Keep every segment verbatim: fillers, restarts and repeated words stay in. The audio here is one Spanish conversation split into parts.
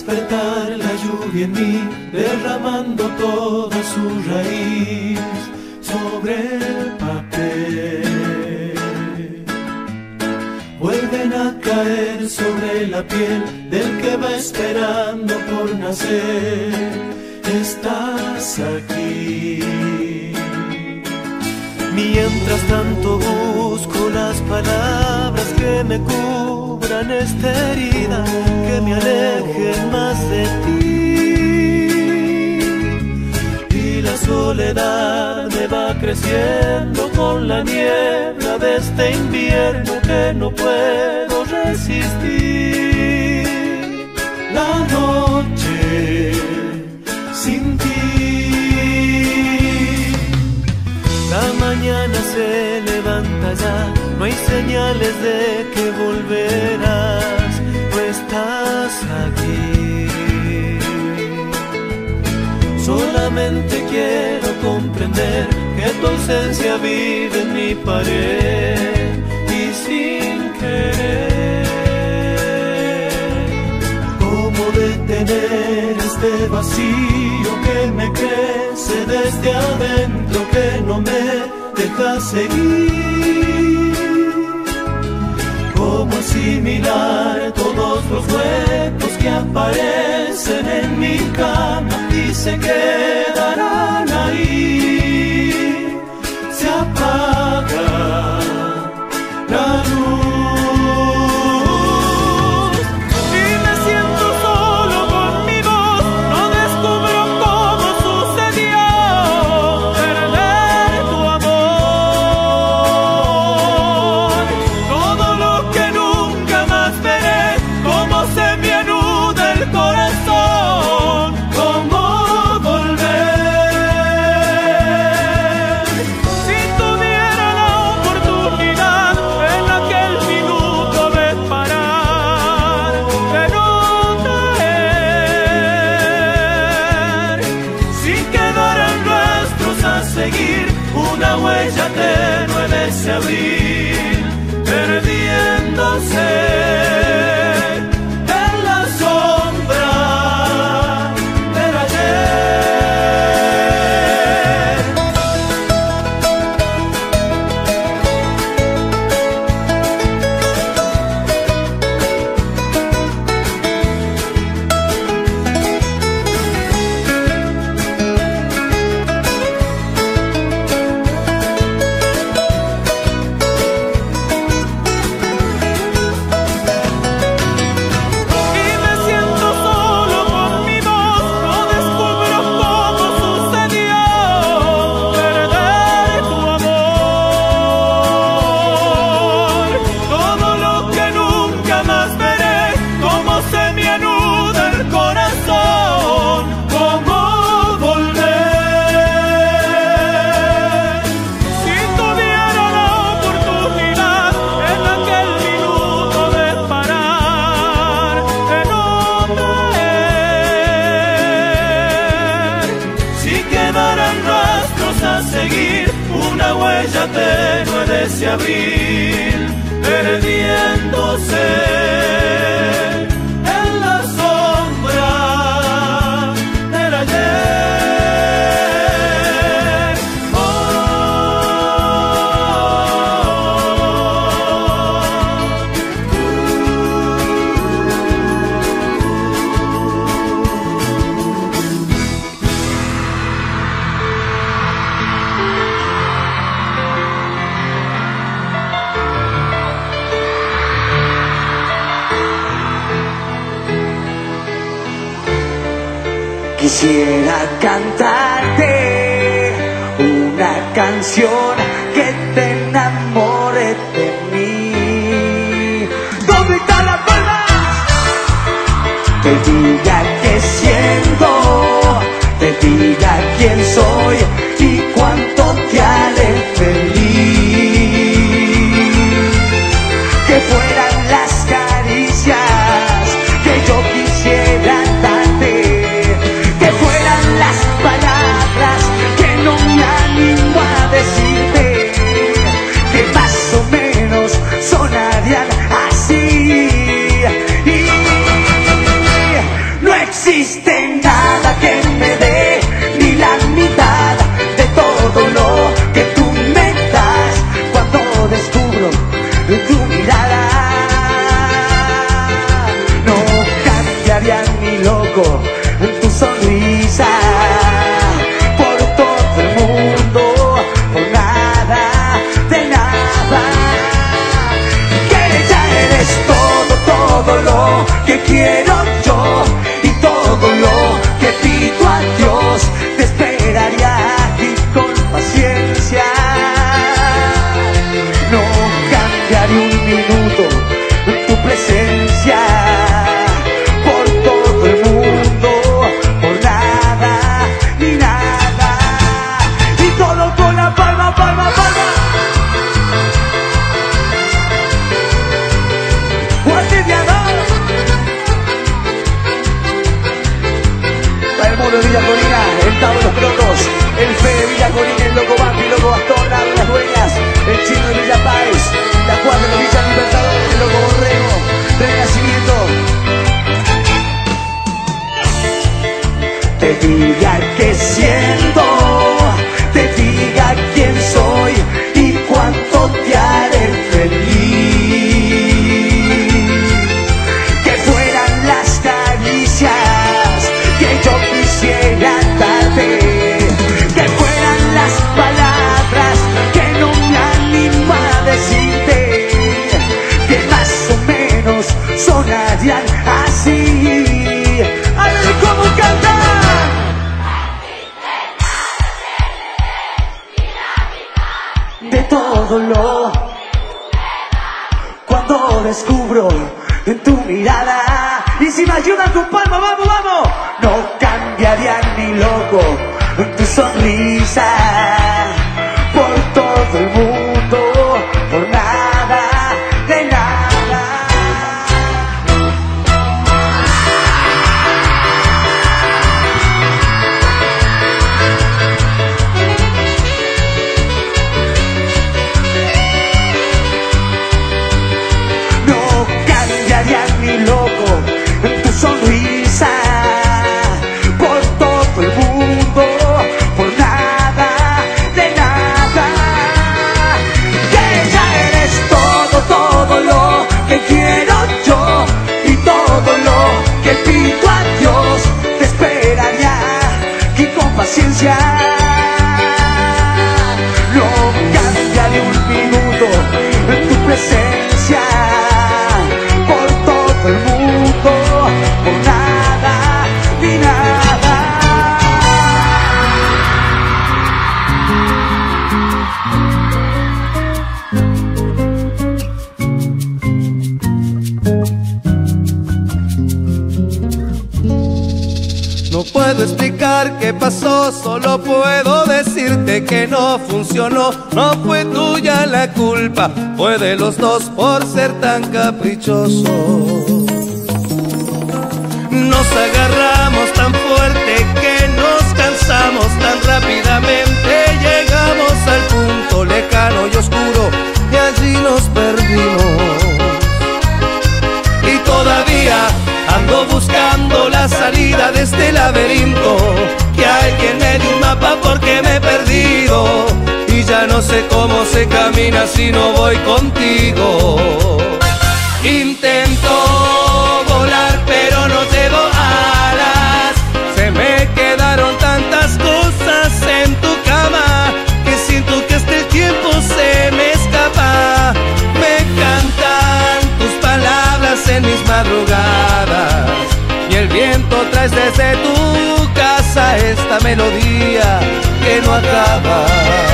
despertar la lluvia en mí, derramando toda su raíz sobre el papel. Vuelven a caer sobre la piel del que va esperando por nacer. Estás aquí. Mientras tanto busco las palabras que me cubran esta herida, que me alejen más de ti. Y la soledad me va creciendo con la niebla de este invierno que no puedo resistir. La noche sin ti. La mañana se levanta ya, no hay señales de que volverás, no estás aquí. Solamente quiero comprender que tu ausencia vive en mi pared y sin querer. ¿Cómo detener este vacío que me crece desde adentro, que no me deja seguir? ¿Cómo asimilar todos los huecos que aparecen en mi cama y se quedarán ahí? Se apaga la luz y me siento solo con mi voz. No descubro cómo sucedió perder tu amor. Todo lo que nunca más veré, cómo se me anuda el corazón, cómo volver. Si tuviera la oportunidad en aquel minuto de parar, de no caer, si quedaran nuestros a seguir una huella tenue de ese abril, perdiéndose en la sombra del ayer. Y me siento solo con mi voz, no descubro cómo sucedió perder tu amor. Todo lo que nunca más veré, cómo se me anuda el corazón, cómo volver. Si tuviera la oportunidad en aquel minuto de parar, de no caer, si quedaran rastros a seguir una huella tenue de ese abril, perdiéndose en la sombra del ayer. Oh, Quisiera cantarte una canción que te enamore de mí. ¿Dónde está la palma? Te diga qué siento, te diga quién soy y cuánto te haré feliz. Que fueran las caricias que yo quisiera darte, que fueran las palabras que no me animo a decirte, que más o menos sonarían así. Y no hay nada que me dé ni la mitad de todo lo que tú me das cuando descubro tu mirada. No cambiaría ni loco tu sonrisa por todo el mundo, por nada, de nada. Que ya eres todo, todo lo que quiero yo y todo lo que pido a Dios. Te esperaría aquí con paciencia. No cambiaré un minuto tu presencia por todo el mundo, por nada ni nada. Y todo con la palma, palma, palma. Guardiana. Para el mundo de Villa Corina, el Tavo de los Crocos, el Fe de Villa Corina, el Loco Bambi, el Loco Bastón, las Dueñas, el Chino de Villa Páez, la Cuadra de Villa Libertador, el Loco Borrego de Nacimiento. Te diga que siento, te diga quién soy y cuánto te haré feliz. Que fueran las caricias que yo quisiera darte, que fueran las palabras que no me animo a decirte, que más o menos sonarían así. A ver cómo cantar. De todo lo cuando descubro en tu mirada. Y si me ayudan con palma, vamos, vamos. No cambiaría ni loco tu sonrisa por todo el mundo, por nada, de nada. No cambiaría ni loco tu sonrisa por todo el mundo, por nada, de nada. Que ya eres todo, todo lo que quiero yo y todo lo que pido a Dios. Te esperaría aquí con paciencia. No cambiaré un minuto en tu presencia por todo el mundo, por nada ni nada. No puedo explicar qué pasó, solo puedo decirte que no funcionó. No fue tuya la culpa, fue de los dos por ser tan caprichosos. Nos agarramos tan fuerte que nos cansamos tan rápidamente. Llegamos al punto lejano y oscuro y allí nos perdimos. Y todavía ando buscando la salida de este laberinto. Que alguien me dé un mapa porque me he perdido y ya no sé cómo se camina si no voy contigo. Intento volar pero no llevo alas. Se me quedaron tantas cosas en tu cama que siento que hasta el tiempo se me escapa. Me cantan tus palabras en mis madrugadas y el viento trae desde tu casa esta melodía que no acaba.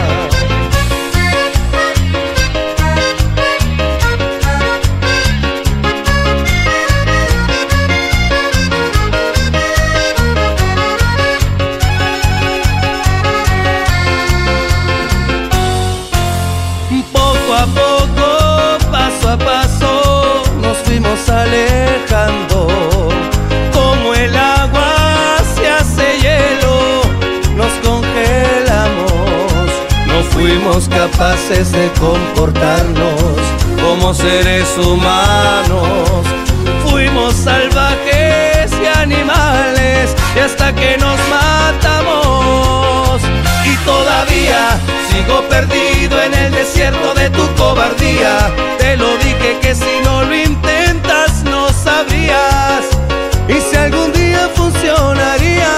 Poco a poco, paso a paso, nos fuimos alejando. Como el agua se hace hielo, nos congelamos. No fuimos capaces de comportarnos como seres humanos. Fuimos salvajes y animales ilusiones y hasta que nos matamos. Y todavía sigo perdido en el desierto de tu cobardía. Te lo dije que si no lo intentas no sabrías, y si algún día funcionaría.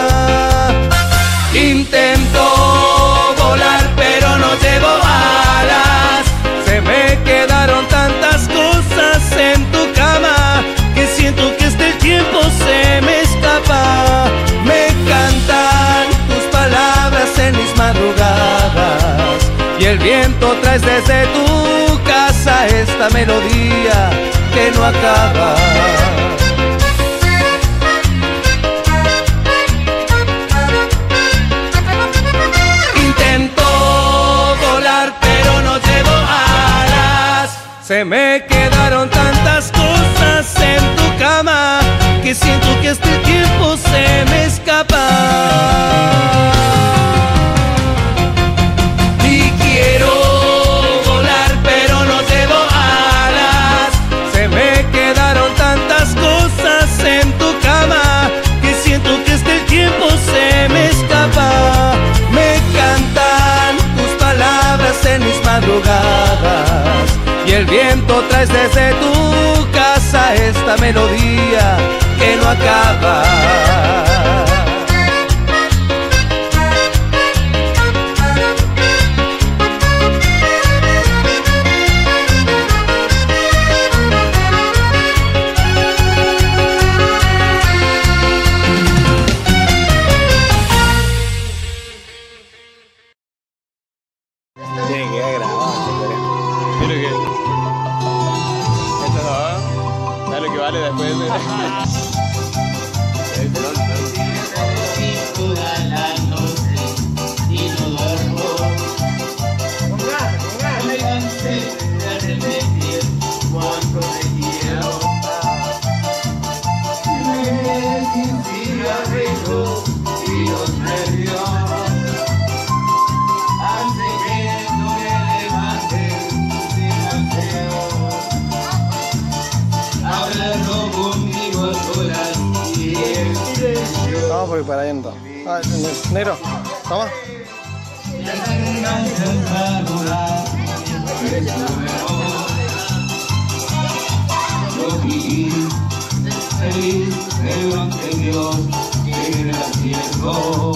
Intento volar pero no llevo alas. Se me quedaron tantas cosas en tu cama que siento que este tiempo se me escapa. Me cantan tus palabras en mis madrugadas y el viento traes desde tu casa esta melodía que no acaba. Se me quedaron tantas cosas en tu cama que siento que este tiempo se me escapa. Y quiero volar pero no llevo alas. Se me quedaron tantas cosas en tu cama que siento que este tiempo se me escapa. Me cantan tus palabras en mis madrugadas y el viento traes desde tu casa esta melodía que no acaba. Vamos por para adentro. Ah, negro, toma. Feliz, delante de Dios, en el cielo.